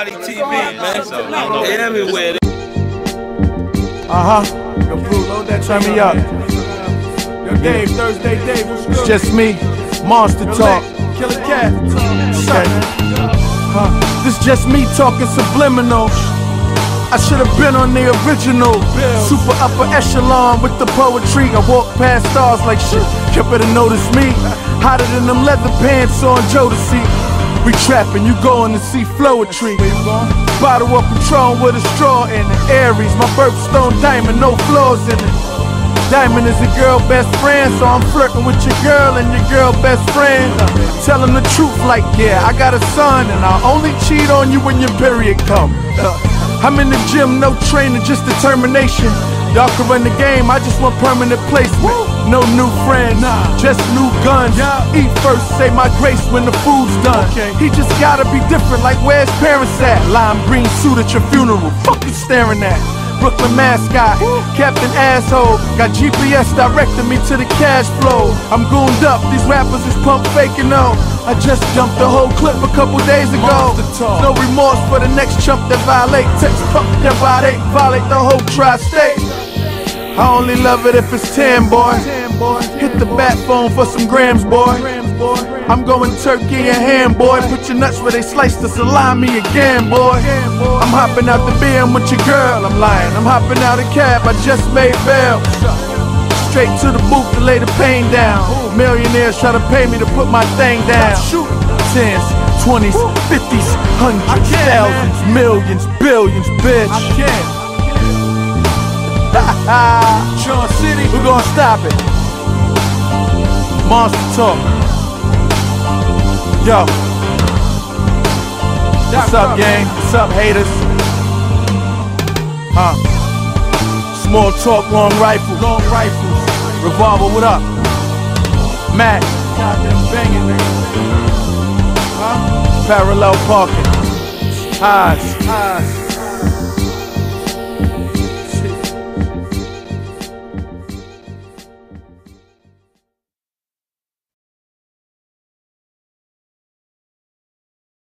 Party TV, man. They everywhere. Yo, Brew, load that, turn me up. Yo, Dave, Thursday, Dave, what's good? It's just me, Monster Talk. Killer Cat. Okay. This just me talking subliminal. I should have been on the original. Super upper echelon with the poetry. I walk past stars like shit. You better notice me. Hotter than them leather pants on Jodeci. We trapping, you going to see Floetry. Bottle of Patron with a straw in it. Aries, my birthstone diamond, no flaws in it. Diamond is a girl best friend, so I'm flirting with your girl and your girl best friend. Tell him the truth like, yeah, I got a son and I'll only cheat on you when your period come. I'm in the gym, no training, just determination. Y'all can run the game, I just want permanent placement. No new friends, just new guns. Eat first, say my grace when the food's done. He just gotta be different, like where his parents at. Lime green suit at your funeral, fuck you staring at. Brooklyn mascot, Captain Asshole. Got GPS directing me to the cash flow. I'm gooned up, these rappers is pump faking though. I just jumped the whole clip a couple days ago. No remorse for the next chump that violate. Text pump that violate the whole tri-state. I only love it if it's 10, boy. Hit the bat phone for some grams, boy. I'm going turkey and ham, boy. Put your nuts where they slice the salami again, boy. I'm hopping out the BM with your girl, I'm lying. I'm hopping out a cab, I just made bail. Straight to the booth to lay the pain down. Millionaires try to pay me to put my thing down. 10s, 20s, 50s, hundreds, thousands, millions, billions, bitch. Sean City, we're gonna stop it. Monster Talk. Yo. What's up, gang? What's up, haters? Small talk, long rifle. Long rifles. Revolver, what up? Matt. Banging, nigga. Parallel parking. Eyes.